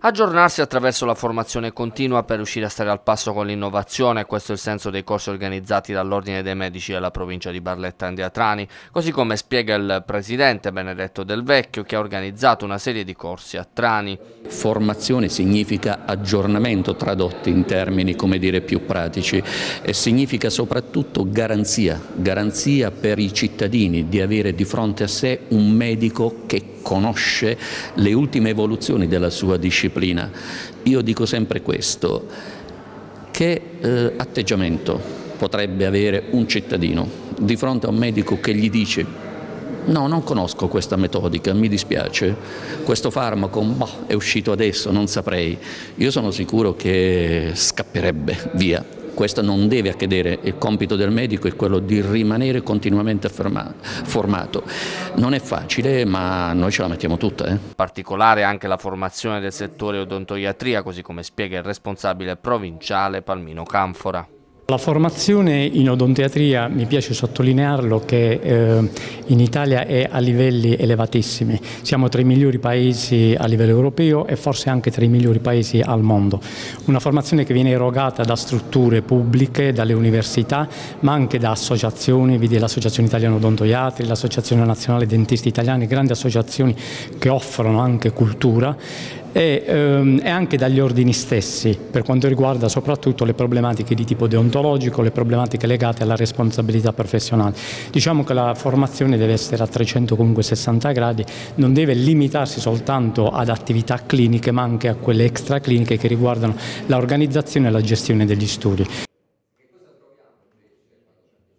Aggiornarsi attraverso la formazione continua per riuscire a stare al passo con l'innovazione, questo è il senso dei corsi organizzati dall'Ordine dei Medici della provincia di Barletta-Andria-Trani, così come spiega il presidente Benedetto Del Vecchio, che ha organizzato una serie di corsi a Trani. Formazione significa aggiornamento, tradotti in termini, come dire, più pratici, e significa soprattutto garanzia per i cittadini di avere di fronte a sé un medico che conosce le ultime evoluzioni della sua disciplina. Io dico sempre questo: che atteggiamento potrebbe avere un cittadino di fronte a un medico che gli dice: no, non conosco questa metodica, mi dispiace, questo farmaco è uscito adesso, non saprei. Io sono sicuro che scapperebbe via. Questo non deve accadere, il compito del medico è quello di rimanere continuamente formato. Non è facile, ma noi ce la mettiamo tutta. In particolare anche la formazione del settore odontoiatria, così come spiega il responsabile provinciale Palmino Canfora. La formazione in odontoiatria, mi piace sottolinearlo, che in Italia è a livelli elevatissimi. Siamo tra i migliori paesi a livello europeo e forse anche tra i migliori paesi al mondo. Una formazione che viene erogata da strutture pubbliche, dalle università, ma anche da associazioni, vedi l'Associazione Italiana Odontoiatri, l'Associazione Nazionale Dentisti Italiani, grandi associazioni che offrono anche cultura, e anche dagli ordini stessi, per quanto riguarda soprattutto le problematiche di tipo deontologico, le problematiche legate alla responsabilità professionale. Diciamo che la formazione deve essere a 360 gradi, non deve limitarsi soltanto ad attività cliniche, ma anche a quelle extracliniche che riguardano l'organizzazione e la gestione degli studi.